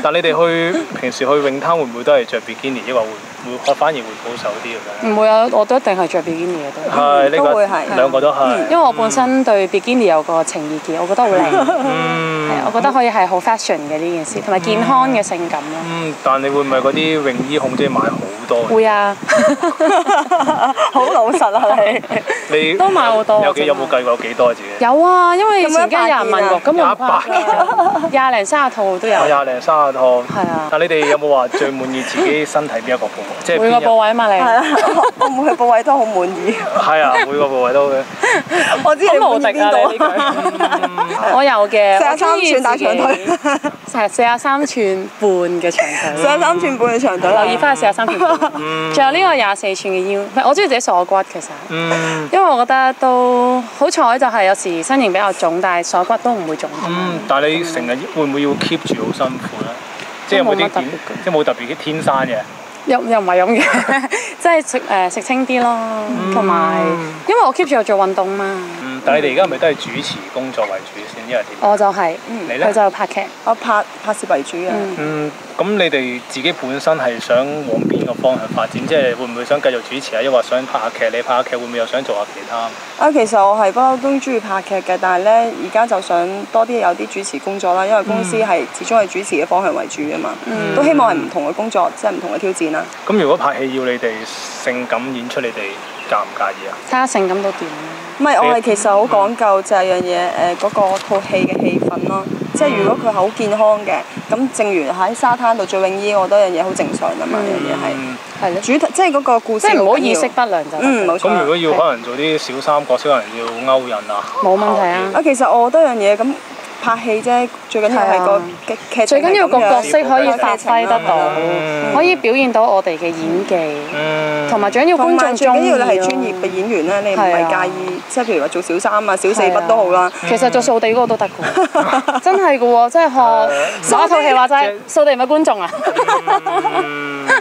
但你哋平時去泳灘會唔會都係着比基尼，抑或會反而會保守啲咁樣？ 唔會啊，我都一定係着比基尼嘅都。 係呢個都會係兩個都係。 因為我本身對比基尼有個情意結，我覺得好靚。係我覺得可以係好 fashion 嘅呢件事，同埋健康嘅性感咯。 但你會唔會嗰啲泳衣控姐買好多？ 會啊， 好老實啊你都買好多。 有冇計過幾多自己？ 有啊，因為前幾日有人問過，咁我 100 20零30套都有。 20零30套。 係啊。 但你哋有冇話最滿意自己身體邊一個部位？即係每個部位啊嘛，你。 係啊，我每個部位都好滿意。 係啊，每個部位都嘅。 我知你滿意邊度啊？我有嘅。 43寸大長腿。 係43寸半嘅長腿。 43寸半嘅長腿。 留意翻係43寸半。仲有呢個24寸嘅腰，我中意自己鎖骨其實。因為我覺得都好彩，就係有時身形比較腫，但係鎖骨都唔會腫。 但係你成日會唔會要 keep 住好辛苦咧？即係有冇啲即係冇特別嘅天生嘅？ 又唔係咁嘅，即係食清啲咯，同埋因為我 keep 住有做運動嘛。 但係你哋而家係咪都係主持工作為主先？因為點？ 我就係，佢就拍劇。 我拍攝為主嘅。 咁你哋自己本身係想往邊個方向發展？即係會唔會想繼續主持啊？抑或想拍下劇？你拍下劇會唔會又想做下其他？ 其實我係不嬲都中意拍劇嘅，但係咧而家就想多啲有啲主持工作啦，因為公司係始終係主持嘅方向為主啊嘛。都希望係唔同嘅工作，即係唔同嘅挑戰啦。 咁如果拍戲要你哋性感演出，你哋介唔介意啊？ 睇下性感到點。 唔係，我係其實好講究就係樣嘢嗰個套戲嘅氣氛咯。即係如果佢係好健康嘅，咁正如喺沙灘度着泳衣，我覺得樣嘢好正常啊嘛。樣嘢係咯，主題即係嗰個故事， 即係唔好意識不良就。 冇錯。 咁如果要可能做啲小三角色，可能要勾引啊？ 冇問題啊！ 其實我覺得樣嘢咁拍戲啫，最緊要係個劇情， 最緊要個角色可以發揮得到，可以表現到我哋嘅演技，同埋最緊要觀眾最緊要你係專業嘅演員咧，你唔係介意，即係譬如話做小三啊、小四筆都好啦。 其實做掃地嗰個都得㗎，真係㗎喎，即係學上一套戲話齋，掃地唔係觀眾啊。